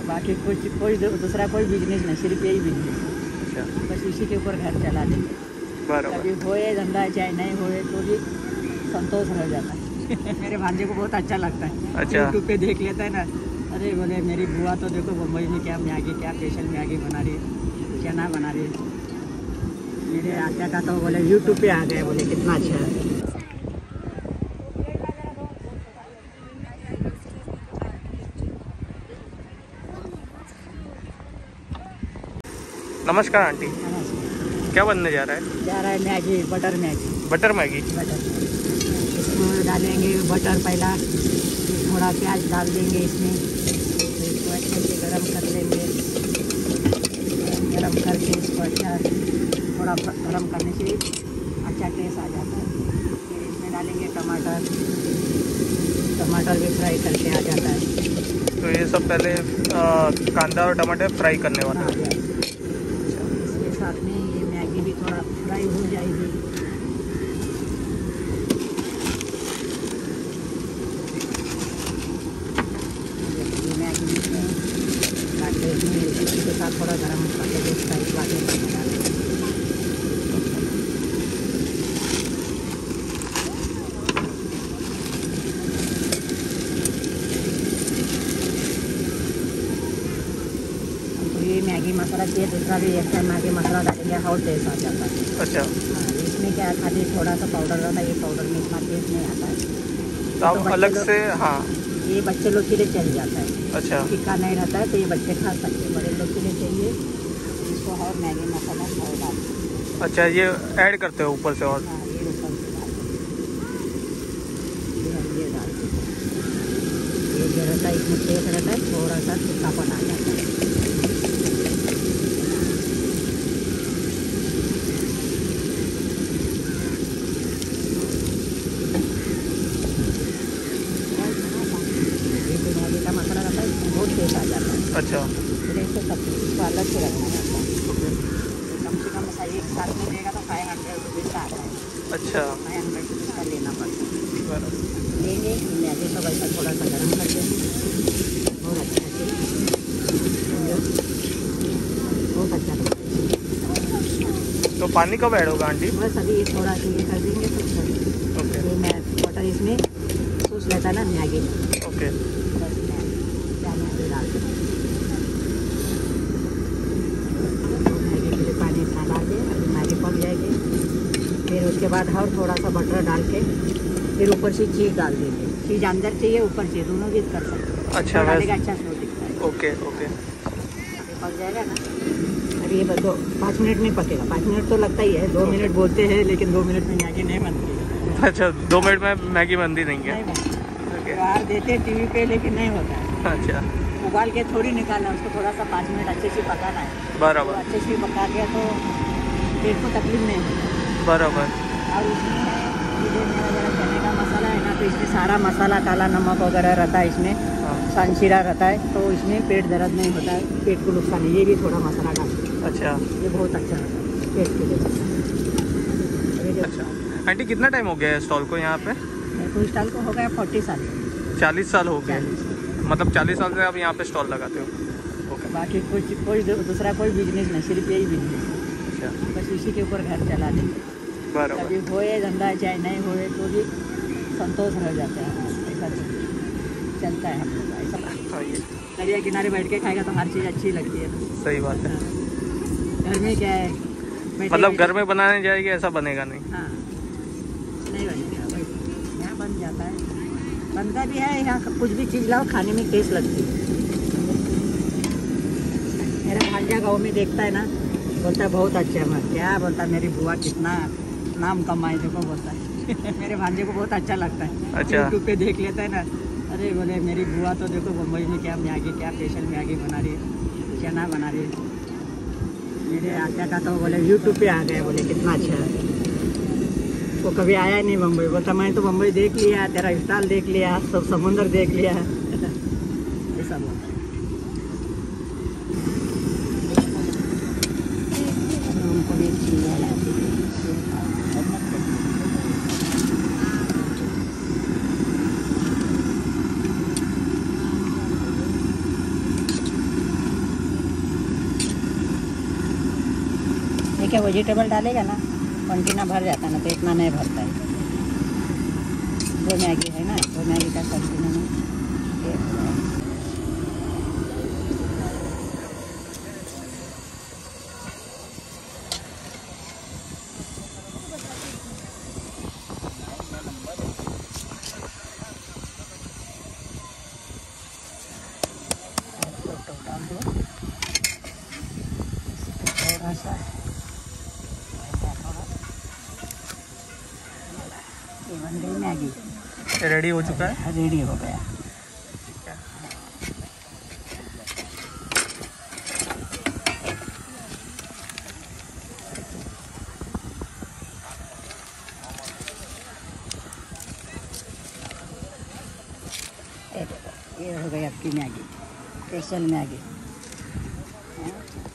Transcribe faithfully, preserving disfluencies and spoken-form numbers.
बाकी कुछ कोई दूसरा कोई बिजनेस नहीं, सिर्फ यही बिजनेस है। अच्छा, बस इसी के ऊपर घर चला देंगे। बराबर। कभी होए धंधा चाहे नहीं होए तो भी संतोष रह जाता है। मेरे भांजे को बहुत अच्छा लगता है। अच्छा। यूट्यूब पे देख लेता है ना, अरे बोले मेरी बुआ तो देखो बम्बई में क्या मैगी, क्या स्पेशल मैगी बना रही है, चना बना रही है। मेरे आत्या का तो बोले यूट्यूब पे आ गए, बोले कितना अच्छा है। नमस्कार आंटी, क्या बनने जा रहा है? जा रहा है Maggi, butter Maggi. Butter Maggi. Butter इसमें डालेंगे बटर, पहला थोड़ा प्याज डाल देंगे इसमें, फिर इसको अच्छे से गरम कर लेंगे। गरम करके इसको अच्छा थोड़ा गरम करने से अच्छा टेस्ट आ जाता है। फिर इसमें डालेंगे टमाटर, टमाटर भी फ्राई करके आ जाता है। तो ये सब पहले आ, कांदा और टमाटर फ्राई करने वाला हाँ, है। इसके साथ में ये मैगी भी थोड़ा फ्राई हो जाएगी। ये मैगी इसमें काटे इसके साथ थोड़ा गरम करके फ्राई करके डालेंगे। ये मैगी मसाला चाहिए, दूसरा भी एक्स्ट्रा मैगी मसाला डालेंगे, और टेस्ट आ जाता है। अच्छा। हाँ, इसमें क्या खाली थोड़ा सा पाउडर रहता है, ये पाउडर में इतना टेस्ट नहीं आता है। तो आप अलग से, हाँ, ये बच्चे लोग के लिए चल जाता है। अच्छा, टिक्का नहीं रहता है तो ये बच्चे खा सकते हैं, बड़े लोग के लिए चाहिए इसको और मैगी मसाला और डाल। अच्छा, ये ऐड करते हो ऊपर से? और हाँ, ये ऊपर से डाल, ये ये डाल, ये जो रहता है इसमें टेस्ट रहता है, थोड़ा सा तीखापन आ जाता है। मसाला रहता है इसमें बहुत टेस्ट आ जाता है। अच्छा, फिर इसको सब इसको अलग से रखना रहता है। तो कम से कम एक साथ में देगा तो फाइव हंड्रेड रुपीज़ का आता है। अच्छा, फाइव हंड्रेड रुपीज़ का लेना पड़ता है। बराबर। लेंगे मैगी को वैसा थोड़ा सा गर्म कर देंगे और अच्छा से बहुत अच्छा लगता तो पानी कब ऐड होगा आंटी? है। बस अभी ये थोड़ा सा ये कर देंगे तो सर ओके, ये मैं बटर इसमें सूस लेता है ना मैगी में। ओके। बस मैं मैगी डाल दूँ, मैगी के लिए पानी इतना डाल के अभी मैगी पक जाएगी। फिर उसके बाद और थोड़ा सा बटर डाल के फिर ऊपर से चीज़ डाल देंगे। चीज़ अंदर चाहिए ऊपर चाहिए, दोनों भी कर सकते हैं। अच्छा, डालेगा अच्छा स्लो दिखता है। Okay, okay. अभी पक जाएगा ना, अभी ये दो पाँच मिनट में पकेगा। पाँच मिनट तो लगता ही है, दो मिनट बोलते हैं लेकिन दो मिनट में मैगी नहीं बनती है। अच्छा, दो मिनट में मैगी बनती नहीं है? नहीं बनती, ओके, बाहर देते हैं टीवी पे लेकिन नहीं होता है। अच्छा, उबाल के थोड़ी निकालना है, उसको थोड़ा सा पाँच मिनट अच्छे से पकाना है। तो बराबर, अच्छे से पका दिया तो पेट को तकलीफ नहीं होता। बराबर। और इसमें ये जो मेरा जरा चने का मसाला है ना, तो इसमें सारा मसाला, काला नमक वगैरह रहता है इसमें, हाँ, सांशीरा रहता है, तो इसमें पेट दर्द नहीं होता है, पेट को नुकसान नहीं। ये भी थोड़ा मसाला डाल, अच्छा, ये बहुत अच्छा रहता है पेट के लिए। अच्छा। आंटी कितना टाइम हो गया है स्टॉल को यहाँ पे? मेरे को स्टॉल को हो गया फोर्टी साल। चालीस साल हो गए? चालीस। मतलब चालीस साल से आप यहाँ पे स्टॉल लगाते हो? ओके, बाकी कुछ कोई दूसरा कोई बिजनेस नहीं, सिर्फ यही बिजनेस है। अच्छा, बस इसी के ऊपर घर चला देंगे। बराबर। कभी होए धंधा चाहे नहीं होए तो भी संतोष रह जाता है। ऐसा चलता है हम लोग का, ऐसा हाँ, ये दरिया किनारे बैठ के खाएगा तो हर चीज़ अच्छी लगती है। सही बात है। घर में क्या है, बैठे मतलब बैठे- घर में बनाने जाएगी ऐसा बनेगा नहीं? हाँ, नहीं बनेगा भाई, यहाँ बन जाता है, बनता भी है। यहाँ कुछ भी चीज़ लाओ खाने में टेस्ट लगती है। मेरा भांजा गाँव में देखता है ना, बोलता है बहुत अच्छा है। क्या बोलता है, मेरी बुआ कितना नाम कमाए देखो, बोलता है। मेरे भांजे को बहुत अच्छा लगता है। अच्छा। यूट्यूब पे देख लेता है ना, अरे बोले मेरी बुआ तो देखो बम्बई में क्या मैगी, क्या स्पेशल मैगी बना रही है, चना बना रही है। मेरे आत्या का तो बोले यूट्यूब पे आ गए, बोले कितना अच्छा है। वो कभी आया नहीं बम्बई, बोलता मैं तो बम्बई देख लिया, तेरा स्टॉल देख लिया, सब समुंदर देख लिया है। ऐसा बोलता है। उनको भी अच्छी नीचे वेजिटेबल डालेगा ना कंटेनर भर जाता है ना, तो इतना नहीं भरता है। दो मैगी है ना, दो मैगी का कंटेनर में ये हो रहा है। थोड़ा सा ये बन गई मैगी, रेडी हो चुका है। रेडी हो गया। ये देखो, ये हो गई आपकी मैगी, स्पेशल मैगी।